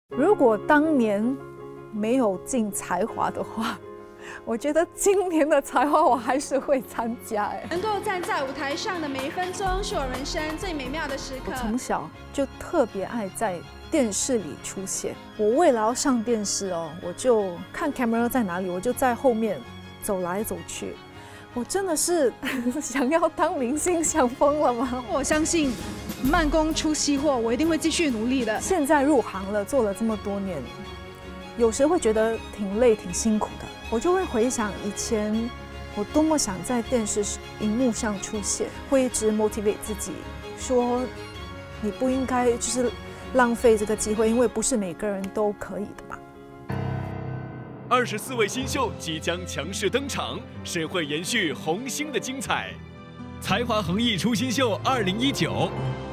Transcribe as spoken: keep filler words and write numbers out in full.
如果当年没有进才华的话，我觉得今年的才华我还是会参加。哎， 能够站在舞台上的每一分钟，是我人生最美妙的时刻。 我从小就特别爱在电视里出现。我为了要上电视哦，我就看 camera 在哪里，我就在后面走来走去。我真的是想要当明星，想疯了吗？ 我相信慢工出细货，我一定会继续努力的。 现在入行了，做了这么多年，有时会觉得挺累、挺辛苦的。我就会回想以前，我多么想在电视荧幕上出现，会一直 motivate 自己，说你不应该就是浪费这个机会，因为不是每个人都可以的嘛。 二十四位新秀即将强势登场，谁会延续红星的精彩？才华横溢出新秀二零一九。